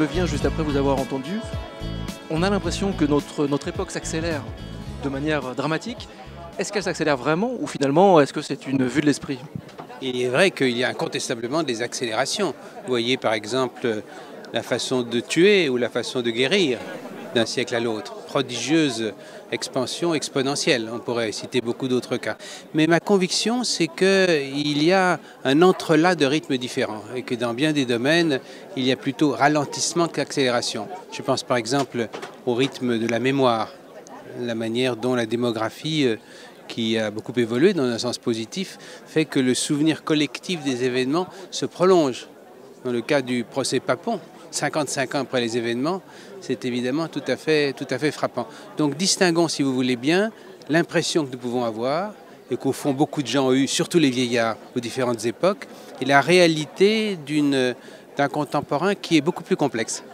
me vient juste après vous avoir entendu. On a l'impression que notre époque s'accélère de manière dramatique. Est-ce qu'elle s'accélère vraiment ou finalement est-ce que c'est une vue de l'esprit? Il est vrai qu'il y a incontestablement des accélérations. Vous voyez par exemple la façon de tuer ou la façon de guérir d'un siècle à l'autre. Prodigieuse expansion exponentielle. On pourrait citer beaucoup d'autres cas. Mais ma conviction, c'est qu'il y a un entrelac de rythmes différents et que dans bien des domaines, il y a plutôt ralentissement qu'accélération. Je pense par exemple au rythme de la mémoire, la manière dont la démographie qui a beaucoup évolué dans un sens positif, fait que le souvenir collectif des événements se prolonge. Dans le cas du procès Papon, 55 ans après les événements, c'est évidemment tout à fait frappant. Donc distinguons, si vous voulez bien, l'impression que nous pouvons avoir, et qu'au fond beaucoup de gens ont eu, surtout les vieillards, aux différentes époques, et la réalité d'un contemporain qui est beaucoup plus complexe.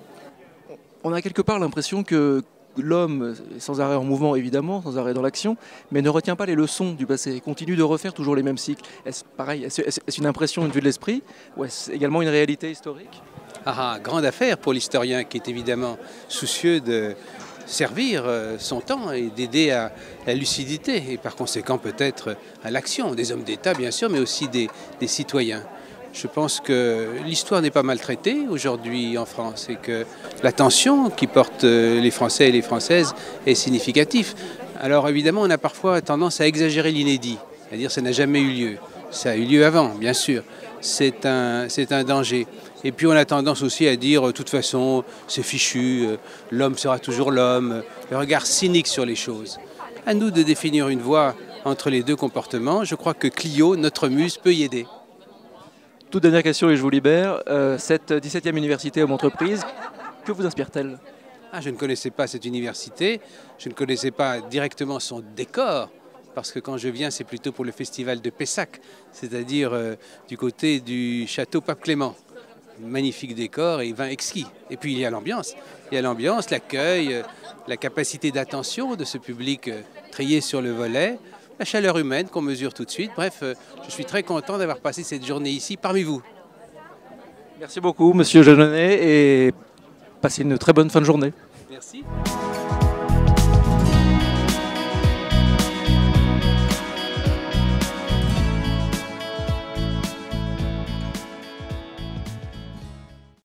On a quelque part l'impression que l'homme est sans arrêt en mouvement, évidemment, sans arrêt dans l'action, mais ne retient pas les leçons du passé, continue de refaire toujours les mêmes cycles. Est-ce pareil, est-ce une impression, une vue de l'esprit, ou est-ce également une réalité historique? Grande affaire pour l'historien qui est évidemment soucieux de servir son temps et d'aider à la lucidité et par conséquent peut-être à l'action des hommes d'État bien sûr, mais aussi des citoyens. Je pense que l'histoire n'est pas maltraitée aujourd'hui en France et que l'attention qui portent les Français et les Françaises est significative. Alors évidemment, on a parfois tendance à exagérer l'inédit, c'est-à-dire que ça n'a jamais eu lieu. Ça a eu lieu avant, bien sûr. C'est un danger. Et puis on a tendance aussi à dire, de toute façon, c'est fichu, l'homme sera toujours l'homme, le regard cynique sur les choses. À nous de définir une voie entre les deux comportements. Je crois que Clio, notre muse, peut y aider. Toute dernière question et je vous libère. Cette 17e université homme entreprise, que vous inspire-t-elle? Je ne connaissais pas cette université, je ne connaissais pas directement son décor, parce que quand je viens, c'est plutôt pour le festival de Pessac, c'est-à-dire du côté du château Pape-Clément. Magnifique décor et vin exquis. Et puis il y a l'ambiance. Il y a l'ambiance, l'accueil, la capacité d'attention de ce public trié sur le volet, la chaleur humaine qu'on mesure tout de suite. Bref, je suis très content d'avoir passé cette journée ici parmi vous. Merci beaucoup, monsieur Jeannonnet, et passez une très bonne fin de journée. Merci.